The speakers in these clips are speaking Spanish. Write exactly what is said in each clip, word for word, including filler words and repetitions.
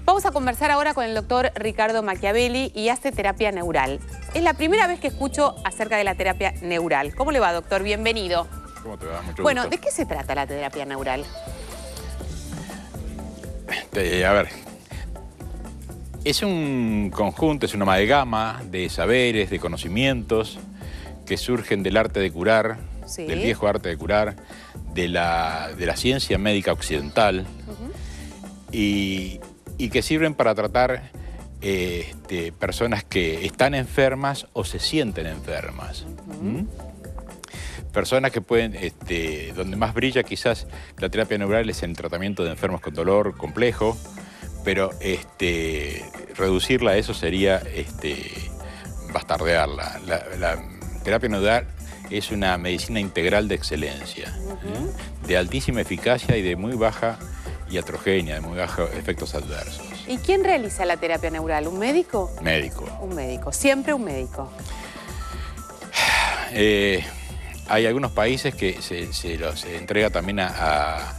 Vamos a conversar ahora con el doctor Ricardo Machiavelli y hace terapia neural. Es la primera vez que escucho acerca de la terapia neural. ¿Cómo le va, doctor? Bienvenido. ¿Cómo te va? Mucho Bueno, gusto. ¿de qué se trata la terapia neural? Eh, a ver, es un conjunto, es una amalgama de saberes, de conocimientos que surgen del arte de curar, Sí. del viejo arte de curar, de la, de la ciencia médica occidental, Uh-huh. y, y que sirven para tratar eh, este, personas que están enfermas o se sienten enfermas. Uh-huh. ¿Mm? Personas que pueden, este, donde más brilla quizás la terapia neural es en el tratamiento de enfermos con dolor complejo, pero este, reducirla a eso sería este, bastardearla. La, la terapia neural es una medicina integral de excelencia, Uh-huh. ¿eh? De altísima eficacia y de muy baja iatrogenia, de muy bajos efectos adversos. ¿Y quién realiza la terapia neural? ¿Un médico? Médico. Un médico, siempre un médico. Eh, hay algunos países que se, se los entrega también a, a,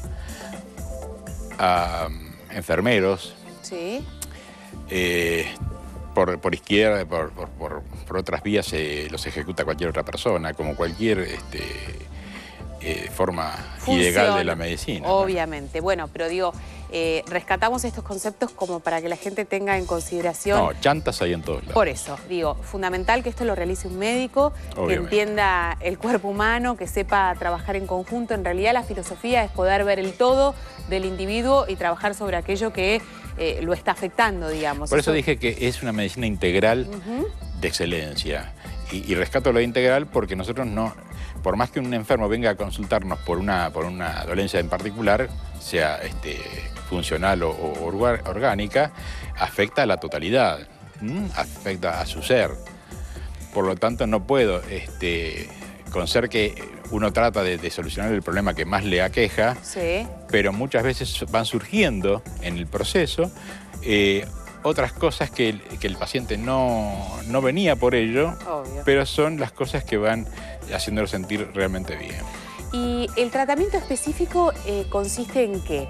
a enfermeros, Sí. eh, por, por izquierda, por, por, por, por otras vías se los ejecuta cualquier otra persona, como cualquier este, eh, forma Función, ilegal de la medicina, ¿no? Obviamente. Bueno, pero digo, eh, rescatamos estos conceptos como para que la gente tenga en consideración. No, chantas hay en todos lados. Por eso, digo, fundamental que esto lo realice un médico, que Obviamente. entienda el cuerpo humano, que sepa trabajar en conjunto. En realidad la filosofía es poder ver el todo del individuo y trabajar sobre aquello que eh, lo está afectando, digamos. Por eso dije que es una medicina integral Uh-huh. de excelencia. Y, y rescato lo integral porque nosotros no, por más que un enfermo venga a consultarnos por una, por una dolencia en particular, sea este, funcional o, o orga- orgánica, afecta a la totalidad, ¿m? Afecta a su ser. Por lo tanto, no puedo, este, con ser que uno trata de, de solucionar el problema que más le aqueja, Sí. pero muchas veces van surgiendo en el proceso eh, otras cosas que el, que el paciente no, no venía por ello, Obvio. pero son las cosas que van haciéndolo sentir realmente bien. ¿Y el tratamiento específico eh, consiste en qué?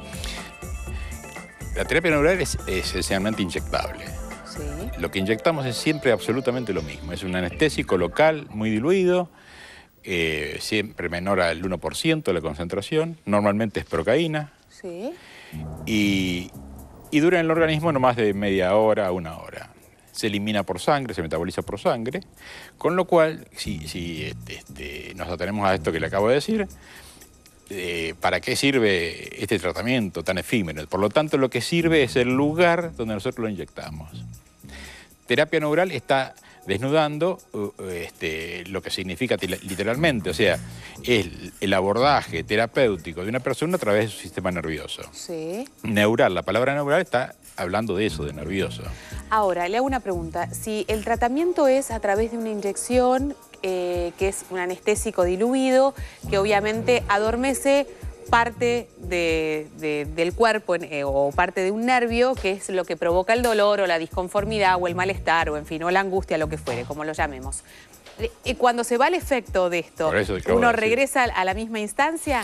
La terapia neural es, es esencialmente inyectable. Sí. Lo que inyectamos es siempre absolutamente lo mismo. Es un anestésico local muy diluido, eh, siempre menor al uno por ciento de la concentración, normalmente es procaína, Sí. y, y dura en el organismo no más de media hora a una hora. Se elimina por sangre, se metaboliza por sangre, con lo cual, si, si este, este, nos atenemos a esto que le acabo de decir, eh, ¿para qué sirve este tratamiento tan efímero? Por lo tanto, lo que sirve es el lugar donde nosotros lo inyectamos. Terapia neural está desnudando uh, este, lo que significa literalmente, o sea, es el abordaje terapéutico de una persona a través de su sistema nervioso. Sí. Neural, la palabra neural está hablando de eso, de nervioso. Ahora, le hago una pregunta. Si el tratamiento es a través de una inyección, eh, que es un anestésico diluido, que obviamente adormece parte de, de, del cuerpo eh, o parte de un nervio, que es lo que provoca el dolor o la disconformidad o el malestar o en fin, o la angustia, lo que fuere, como lo llamemos. Y cuando se va el efecto de esto, Por eso acabo ¿uno de decir. regresa a la misma instancia?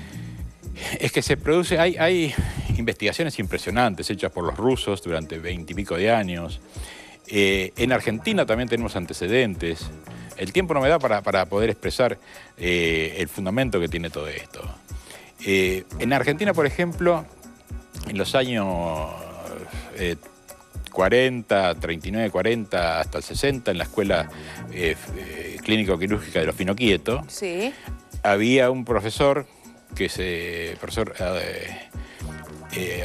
Es que se produce, hay, hay investigaciones impresionantes hechas por los rusos durante veintipico de años. Eh, en Argentina también tenemos antecedentes. El tiempo no me da para, para poder expresar eh, el fundamento que tiene todo esto. Eh, en Argentina, por ejemplo, en los años eh, cuarenta, treinta y nueve, cuarenta, hasta el sesenta, en la escuela eh, eh, clínico-quirúrgica de los Pinoquieto, Sí. había un profesor que se... profesor... Eh, eh,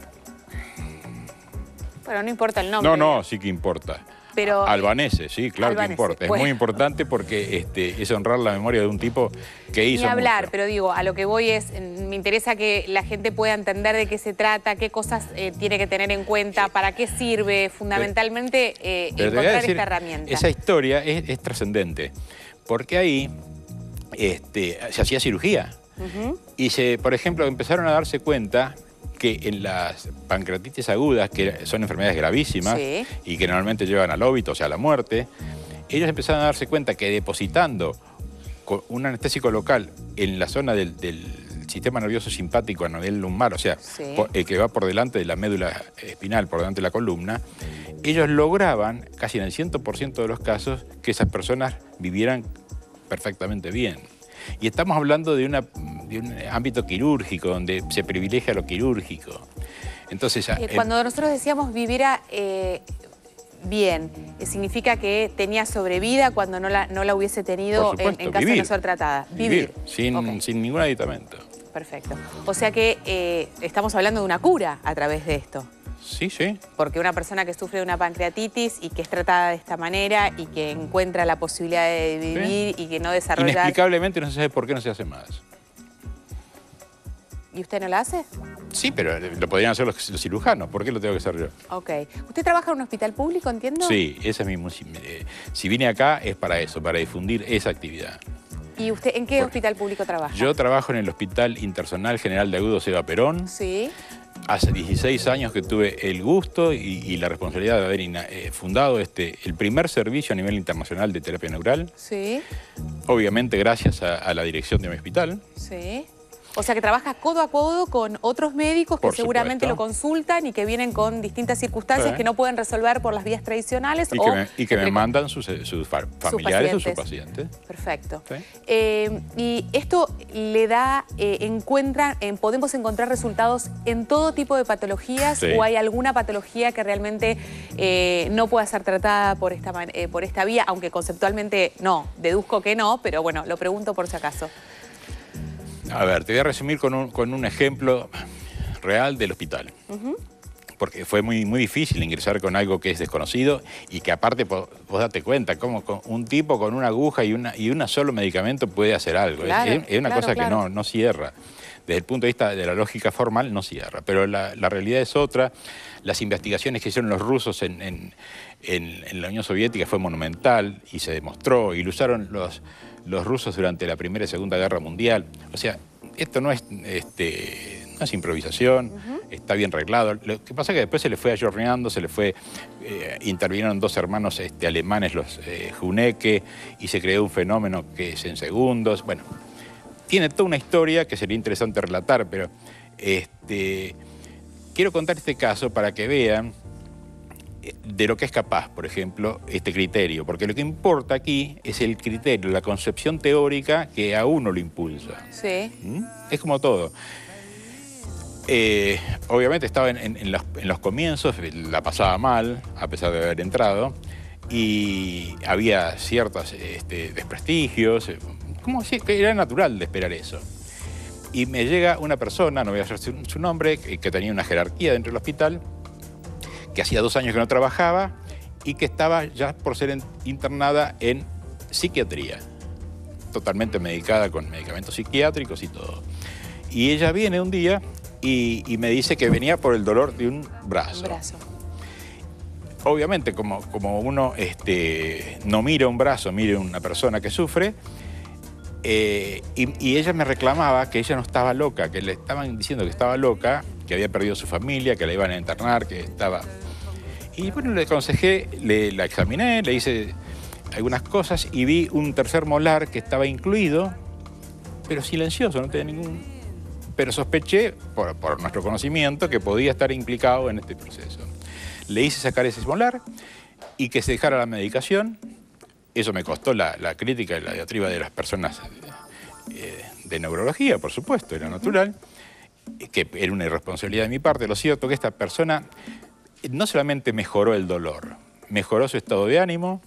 Bueno, no importa el nombre. no, no, sí que importa. Pero, Albanese, sí, claro Albanese, que importa. Es bueno. muy importante porque este, es honrar la memoria de un tipo que hizo Ni hablar, mucho. pero digo, a lo que voy es, me interesa que la gente pueda entender de qué se trata, qué cosas eh, tiene que tener en cuenta, para qué sirve fundamentalmente eh, Pero te voy a encontrar decir, esta herramienta. esa historia es, es trascendente, porque ahí este, se hacía cirugía. Uh-huh. Y, se, por ejemplo, empezaron a darse cuenta que en las pancreatitis agudas, que son enfermedades gravísimas, Sí. y que normalmente llevan al óbito, o sea, a la muerte, ellos empezaron a darse cuenta que depositando con un anestésico local en la zona del, del, el sistema nervioso simpático a nivel lumbar, o sea, sí. por, el que va por delante de la médula espinal, por delante de la columna, ellos lograban, casi en el cien por ciento de los casos, que esas personas vivieran perfectamente bien. Y estamos hablando de, una, de un ámbito quirúrgico, donde se privilegia lo quirúrgico. Entonces, eh, cuando nosotros decíamos viviera eh, bien, ¿significa que tenía sobrevida cuando no la, no la hubiese tenido supuesto, en, en caso vivir, de no ser tratada? Vivir, vivir. Sin, Okay. sin ningún aditamento. Perfecto. O sea que eh, estamos hablando de una cura a través de esto. Sí, sí. Porque una persona que sufre de una pancreatitis y que es tratada de esta manera y que encuentra la posibilidad de vivir sí. y que no desarrolla... Inexplicablemente no se sabe por qué no se hace más. ¿Y usted no la hace? Sí, pero lo podrían hacer los, los cirujanos. ¿Por qué lo tengo que hacer yo? Ok. ¿Usted trabaja en un hospital público, entiendo? Sí, esa es mi... Eh, si vine acá es para eso, para difundir esa actividad. ¿Y usted en qué Por, hospital público trabaja? Yo trabajo en el Hospital Internacional General de Agudos Eva Perón. Sí. Hace dieciséis años que tuve el gusto y, y la responsabilidad de haber eh, fundado este, el primer servicio a nivel internacional de terapia neural. Sí. Obviamente gracias a, a la dirección de mi hospital. Sí. O sea que trabaja codo a codo con otros médicos que por seguramente supuesto. lo consultan y que vienen con distintas circunstancias sí. que no pueden resolver por las vías tradicionales. Y o que me, y que me mandan sus, sus familiares sus o sus pacientes. Perfecto. ¿Sí? Eh, y esto le da, eh, encuentra, eh, podemos encontrar resultados en todo tipo de patologías sí. o hay alguna patología que realmente eh, no pueda ser tratada por esta, eh, por esta vía, aunque conceptualmente no, deduzco que no, pero bueno, lo pregunto por si acaso. A ver, te voy a resumir con un, con un ejemplo real del hospital. Uh-huh. Porque fue muy, muy difícil ingresar con algo que es desconocido y que aparte, vos date cuenta, como un tipo con una aguja y una y un solo medicamento puede hacer algo. Claro, es, es una claro, cosa claro. que no, no cierra. Desde el punto de vista de la lógica formal, no cierra. Pero la, la realidad es otra. Las investigaciones que hicieron los rusos en, en, en, en la Unión Soviética fue monumental y se demostró, y lo usaron los... los rusos durante la Primera y Segunda Guerra Mundial. O sea, esto no es, este, no es improvisación, uh-huh. está bien reglado. Lo que pasa es que después se le fue ayorneando, se le fue, eh, intervinieron dos hermanos este, alemanes, los eh, Huneke, y se creó un fenómeno que es en segundos. Bueno, tiene toda una historia que sería interesante relatar, pero este, quiero contar este caso para que vean de lo que es capaz, por ejemplo, este criterio. Porque lo que importa aquí es el criterio, la concepción teórica que a uno lo impulsa. Sí. ¿Mm? Es como todo. Eh, obviamente estaba en, en, en, los, en los comienzos, la pasaba mal, a pesar de haber entrado, y había ciertos este, desprestigios, como si era natural de esperar eso. Y me llega una persona, no voy a hacer su, su nombre, que, que tenía una jerarquía dentro del hospital, que hacía dos años que no trabajaba y que estaba ya por ser en, internada en psiquiatría, totalmente medicada con medicamentos psiquiátricos y todo. Y ella viene un día y, y me dice que venía por el dolor de un brazo. Un brazo. Obviamente, como, como uno este, no mira un brazo, mira una persona que sufre, eh, y, y ella me reclamaba que ella no estaba loca, que le estaban diciendo que estaba loca, que había perdido su familia, que la iban a internar, que estaba... Y bueno, le aconsejé, le, la examiné, le hice algunas cosas y vi un tercer molar que estaba incluido, pero silencioso, no tenía ningún... Pero sospeché, por, por nuestro conocimiento, que podía estar implicado en este proceso. Le hice sacar ese molar y que se dejara la medicación. Eso me costó la, la crítica y la diatriba de las personas eh, de neurología, por supuesto, era natural, que era una irresponsabilidad de mi parte. Lo cierto es que esta persona no solamente mejoró el dolor, mejoró su estado de ánimo,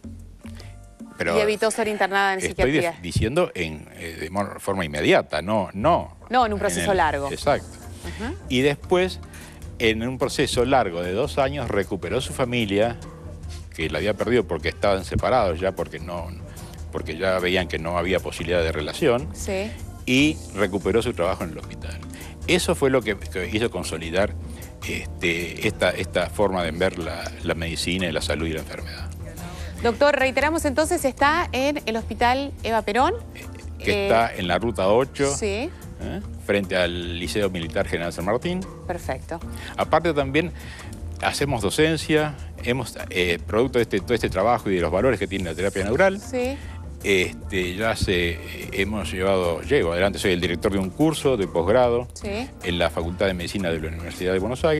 pero y evitó ser internada en psiquiatría. Estoy diciendo en, eh, de forma inmediata, no, no. No, en un proceso en el, largo. Exacto. Uh-huh. Y después, en un proceso largo de dos años, recuperó su familia, que la había perdido porque estaban separados ya, porque, no, porque ya veían que no había posibilidad de relación, sí. Y recuperó su trabajo en el hospital. Eso fue lo que, que hizo consolidar este, esta, esta forma de ver la, la medicina y la salud y la enfermedad. Doctor, reiteramos entonces, está en el Hospital Eva Perón. Que eh, está en la Ruta ocho, sí. ¿eh? Frente al Liceo Militar General San Martín. Perfecto. Aparte también hacemos docencia, hemos, eh, producto de este, todo este trabajo y de los valores que tiene la terapia neural, sí. este, ya se, hemos llevado, llevo adelante, soy el director de un curso de posgrado Sí. en la Facultad de Medicina de la Universidad de Buenos Aires.